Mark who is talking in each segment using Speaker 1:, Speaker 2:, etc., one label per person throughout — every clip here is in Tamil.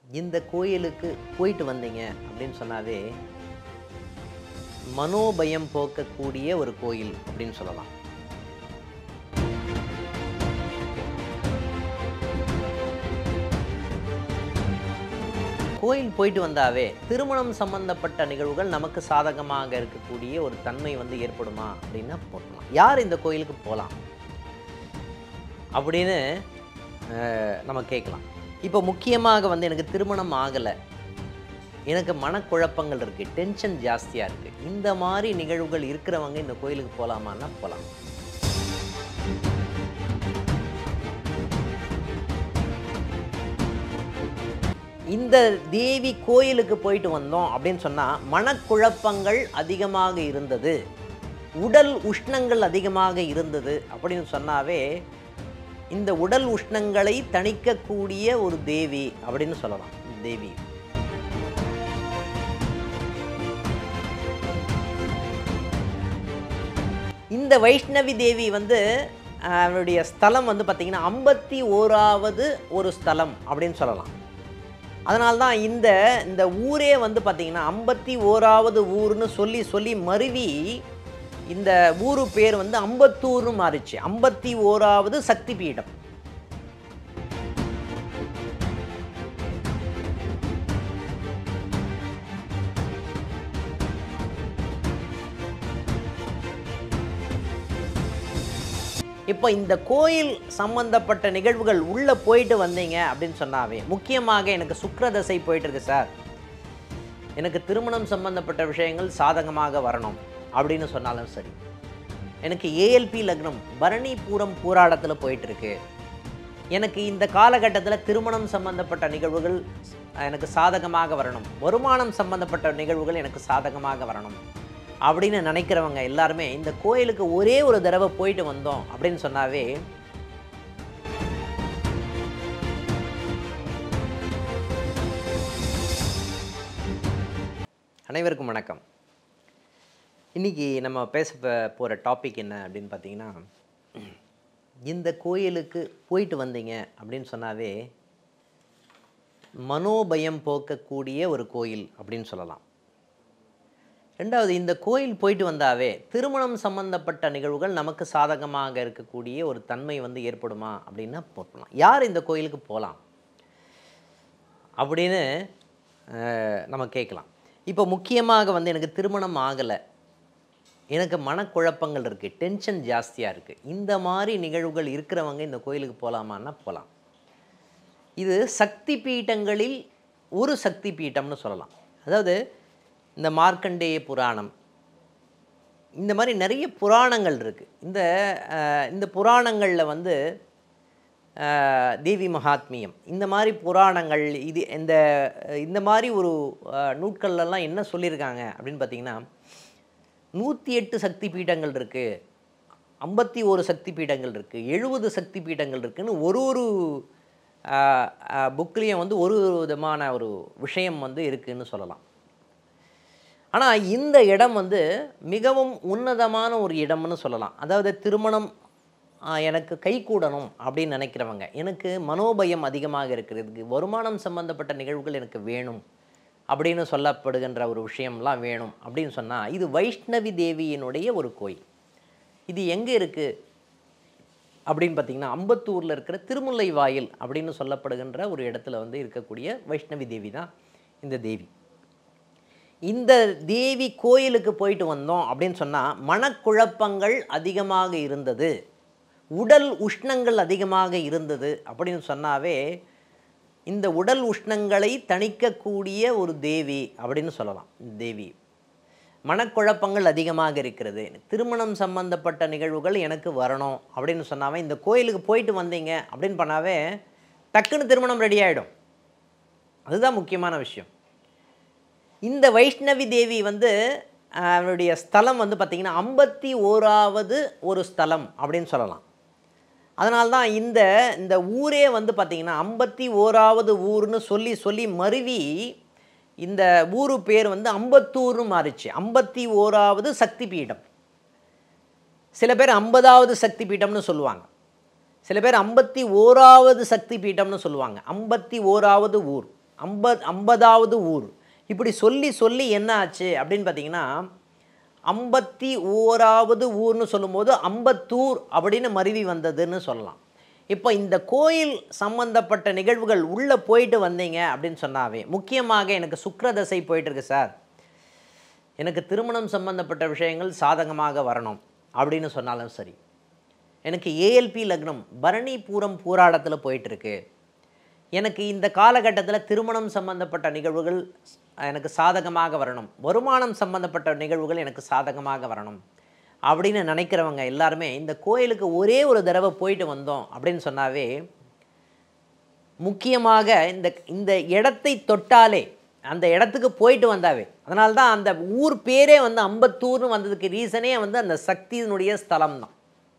Speaker 1: இந்த கோயிலுக்கு போயிட்டு வந்தீங்க அப்படின்னு சொன்னாவே மனோபயம் போக்கக்கூடிய ஒரு கோயில் அப்படின்னு சொல்லலாம். கோயில் போயிட்டு வந்தாவே திருமணம் சம்பந்தப்பட்ட நிகழ்வுகள் நமக்கு சாதகமாக இருக்கக்கூடிய ஒரு தன்மை ஏற்படுமா அப்படின்னா போகலாம். யார் இந்த கோயிலுக்கு போகலாம் அப்படின்னு நம்ம கேட்கலாம். இப்போ முக்கியமாக எனக்கு திருமணம் ஆகலை, எனக்கு மனக்குழப்பங்கள் இருக்குது, டென்ஷன் ஜாஸ்தியாக இருக்குது, இந்த மாதிரி நிகழ்வுகள் இருக்கிறவங்க இந்த கோயிலுக்கு போகலாமான்னா போகலாம். இந்த தேவி கோயிலுக்கு போயிட்டு வந்தோம் அப்படின்னு சொன்னால் மனக்குழப்பங்கள் அதிகமாக இருந்தது, உடல் உஷ்ணங்கள் அதிகமாக இருந்தது அப்படின்னு சொன்னாவே இந்த உடல் உஷ்ணங்களை தணிக்கக்கூடிய ஒரு தேவி அப்படின்னு சொல்லலாம். தேவி இந்த வைஷ்ணவி தேவி அவருடைய ஸ்தலம் பார்த்திங்கன்னா 51வது ஒரு ஸ்தலம் அப்படின்னு சொல்லலாம். அதனால்தான் இந்த ஊரே பார்த்திங்கன்னா 51வது ஊர்னு சொல்லி மருவி இந்த ஊரு பேர் அம்பத்தூர்னு மாறிச்சு. 51வது சக்தி பீடம். இப்போ இந்த கோயில் சம்பந்தப்பட்ட நிகழ்வுகள் உள்ளே போயிட்டு வந்தீங்க அப்படின்னு சொன்னாவே, முக்கியமாக எனக்கு சுக்கிரதசை போயிட்டு இருக்கு சார், எனக்கு திருமணம் சம்பந்தப்பட்ட விஷயங்கள் சாதகமாக வரணும் அப்படின்னு சொன்னாலும் சரி, எனக்கு ஏஎல்பி லக்னம் பரணி பூரம் பூராடத்தில் போயிட்டுருக்கு, எனக்கு இந்த காலகட்டத்தில் திருமணம் சம்பந்தப்பட்ட நிகழ்வுகள் எனக்கு சாதகமாக வரணும், வருமானம் சம்பந்தப்பட்ட நிகழ்வுகள் எனக்கு சாதகமாக வரணும் அப்படின்னு நினைக்கிறவங்க எல்லாருமே இந்த கோயிலுக்கு ஒரே ஒரு தடவை போயிட்டு வந்தோம் அப்படின்னு சொன்னாவே அனைவருக்கும் வணக்கம். இன்னைக்கு நம்ம பேச போகிற டாபிக் என்ன அப்படின்னு பார்த்தீங்கன்னா, இந்த கோயிலுக்கு போயிட்டு வந்தீங்க அப்படின்னு சொன்னாவே மனோபயம் போக்கக்கூடிய ஒரு கோயில் அப்படின்னு சொல்லலாம். ரெண்டாவது, இந்த கோயில் போயிட்டு வந்தாவே திருமணம் சம்பந்தப்பட்ட நிகழ்வுகள் நமக்கு சாதகமாக இருக்கக்கூடிய ஒரு தன்மை ஏற்படுமா அப்படின்னா போகலாம். யார் இந்த கோயிலுக்கு போகலாம் அப்படின்னு நம்ம கேட்கலாம். இப்போ முக்கியமாக எனக்கு திருமணம் ஆகலை, எனக்கு மனக்குழப்பங்கள் இருக்குது, டென்ஷன் ஜாஸ்தியாக இருக்குது, இந்த மாதிரி நிகழ்வுகள் இருக்கிறவங்க இந்த கோயிலுக்கு போகலாமான்னா போகலாம். இது சக்தி பீட்டங்களில் ஒரு சக்தி பீட்டம்னு சொல்லலாம். அதாவது இந்த மார்க்கண்டேய புராணம், இந்த மாதிரி நிறைய புராணங்கள் இருக்குது. இந்த புராணங்களில் தேவி மகாத்மியம், இந்த மாதிரி புராணங்கள் இது இந்த மாதிரி ஒரு நூட்கள்லாம் என்ன சொல்லியிருக்காங்க அப்படின்னு பார்த்திங்கன்னா, 108 சக்தி பீடங்கள் இருக்குது, 51 சக்தி பீடங்கள் இருக்குது, 70 சக்தி பீடங்கள் இருக்குதுன்னு ஒரு புக்லேயும் ஒரு விதமான ஒரு விஷயம் இருக்குதுன்னு சொல்லலாம். ஆனால் இந்த இடம் மிகவும் உன்னதமான ஒரு இடம்னு சொல்லலாம். அதாவது திருமணம் எனக்கு கைகூடணும் அப்படின்னு நினைக்கிறவங்க, எனக்கு மனோபயம் அதிகமாக இருக்கிறதுக்கு, வருமானம் சம்பந்தப்பட்ட நிகழ்வுகள் எனக்கு வேணும் அப்படின்னு சொல்லப்படுகின்ற ஒரு விஷயம்லாம் வேணும் அப்படின்னு சொன்னால், இது வைஷ்ணவி தேவியினுடைய ஒரு கோயில். இது எங்கே இருக்குது அப்படின்னு பார்த்திங்கன்னா, அம்பத்தூரில் இருக்கிற திருமுல்லை வாயில் அப்படின்னு சொல்லப்படுகின்ற ஒரு இடத்துல இருக்கக்கூடிய வைஷ்ணவி தேவி தான் இந்த தேவி. இந்த தேவி கோயிலுக்கு போயிட்டு வந்தோம் அப்படின்னு சொன்னால் மனக்குழப்பங்கள் அதிகமாக இருந்தது, உடல் உஷ்ணங்கள் அதிகமாக இருந்தது அப்படின்னு சொன்னாவே இந்த உடல் உஷ்ணங்களை தணிக்கக்கூடிய ஒரு தேவி அப்படின்னு சொல்லலாம். தேவி மனக்குழப்பங்கள் அதிகமாக இருக்கிறது, திருமணம் சம்பந்தப்பட்ட நிகழ்வுகள் எனக்கு வரணும் அப்படின்னு சொன்னாவே இந்த கோயிலுக்கு போயிட்டு வந்தீங்க அப்படின்னு பண்ணாவே டக்குன்னு திருமணம் ரெடி ஆகிடும். அதுதான் முக்கியமான விஷயம். இந்த வைஷ்ணவி தேவி அவருடைய ஸ்தலம் பார்த்திங்கன்னா 51வது ஒரு ஸ்தலம் அப்படின்னு சொல்லலாம். அதனால்தான் இந்த ஊரே பார்த்திங்கன்னா 51வது ஊர்னு சொல்லி மருவி இந்த ஊரு பேர் அம்பத்தூர்னு மாறிச்சு. 51வது சக்தி பீடம். சில பேர் 50வது சக்தி பீடம்னு சொல்லுவாங்க, சில பேர் 51வது சக்தி பீடம்னு சொல்லுவாங்க. 51வது ஊர் 50வது ஊர். இப்படி சொல்லி சொல்லி என்ன ஆச்சு அப்படின்னு பார்த்தீங்கன்னா 51வது ஊர்னு சொல்லும்போது அம்பத்தூர் அப்படின்னு மருவி வந்ததுன்னு சொல்லலாம். இப்போ இந்த கோயில் சம்பந்தப்பட்ட நிகழ்வுகள் உள்ளே போயிட்டு வந்தீங்க அப்படின்னு சொன்னாவே, முக்கியமாக எனக்கு சுக்கிரதசை போயிட்டுருக்கு சார், எனக்கு திருமணம் சம்பந்தப்பட்ட விஷயங்கள் சாதகமாக வரணும் அப்படின்னு சொன்னாலும் சரி, எனக்கு ஏஎல்பி லக்னம் பரணி பூரம் பூராடத்தில் போயிட்டுருக்கு, எனக்கு இந்த காலகட்டத்தில் திருமணம் சம்பந்தப்பட்ட நிகழ்வுகள் எனக்கு சாதகமாக வரணும், வருமானம் சம்பந்தப்பட்ட நிகழ்வுகள் எனக்கு சாதகமாக வரணும் அப்படின்னு நினைக்கிறவங்க எல்லாருமே இந்த கோயிலுக்கு ஒரே ஒரு தடவை போயிட்டு வந்தோம் அப்படின்னு சொன்னாவே, முக்கியமாக இந்த இடத்தை தொட்டாலே, அந்த இடத்துக்கு போயிட்டு வந்தாவே, அதனால தான் அந்த ஊர் பேரே வந்து அம்பத்தூர்னு வந்ததுக்கு ரீசனே வந்து அந்த சக்தியினுடைய ஸ்தலம் தான்.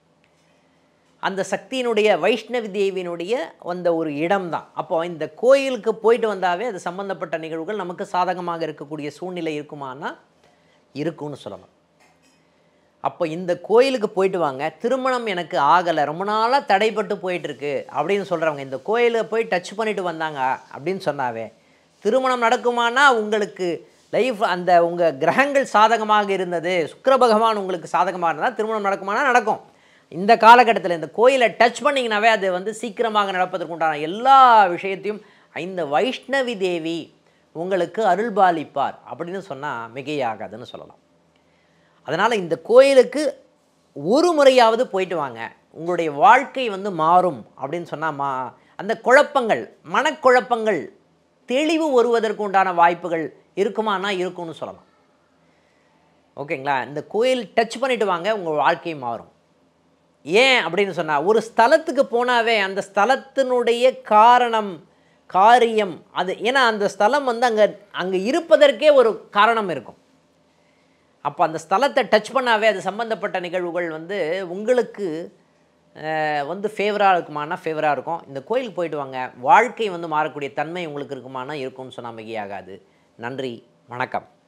Speaker 1: அந்த சக்தியினுடைய வைஷ்ணவி தேவியினுடைய அந்த ஒரு இடம் தான். அப்போ இந்த கோயிலுக்கு போயிட்டு வந்தாவே அது சம்பந்தப்பட்ட நிகழ்வுகள் நமக்கு சாதகமாக இருக்கக்கூடிய சூழ்நிலை இருக்குமானா இருக்கும்னு சொல்லலாம். அப்போ இந்த கோயிலுக்கு போயிட்டு வாங்க, திருமணம் எனக்கு ஆகலை, ரொம்ப நாளாக தடைப்பட்டு போயிட்டுருக்கு அப்படின்னு சொல்கிறவங்க இந்த கோயிலை போய் டச் பண்ணிட்டு வந்தாங்க அப்படின்னு சொன்னாவே திருமணம் நடக்குமானா உங்களுக்கு லைஃப் அந்த உங்கள் கிரகங்கள் சாதகமாக இருந்தது, சுக்கிர பகவான் உங்களுக்கு சாதகமாக இருந்தால் திருமணம் நடக்குமானா நடக்கும். இந்த காலகட்டத்தில் இந்த கோயிலை டச் பண்ணிங்கனாவே அது வந்து சீக்கிரமாக நடப்பதற்கு உண்டான எல்லா விஷயத்தையும் இந்த வைஷ்ணவி தேவி உங்களுக்கு அருள்பாலிப்பார் அப்படின்னு சொன்னால் மிகையாகாதுன்னு சொல்லலாம். அதனால் இந்த கோயிலுக்கு ஒரு முறையாவது போயிட்டு வாங்க, உங்களுடைய வாழ்க்கை வந்து மாறும் அப்படின்னு சொன்னால் அந்த குழப்பங்கள், மனக்குழப்பங்கள் தெளிவு வருவதற்கு உண்டான வாய்ப்புகள் இருக்குமானா இருக்கும்னு சொல்லலாம். ஓகேங்களா? இந்த கோயில் டச் பண்ணிட்டு வாங்க, உங்கள் வாழ்க்கை மாறும். ஏன் அப்படின்னு சொன்னால், ஒரு ஸ்தலத்துக்கு போனாவே அந்த ஸ்தலத்தினுடைய காரணம், காரியம், அது ஏன்னா அந்த ஸ்தலம் வந்து அங்கே இருப்பதற்கே ஒரு காரணம் இருக்கும். அப்போ அந்த ஸ்தலத்தை டச் பண்ணாவே அது சம்பந்தப்பட்ட நிகழ்வுகள் வந்து உங்களுக்கு வந்து ஃபேவராக இருக்குமானா ஃபேவராக இருக்கும். இந்த கோயிலுக்கு போயிட்டு வாங்க, வாழ்க்கை வந்து மாறக்கூடிய தன்மை உங்களுக்கு இருக்குமானா இருக்கும்னு சொன்னால் மிகையாகாது. நன்றி, வணக்கம்.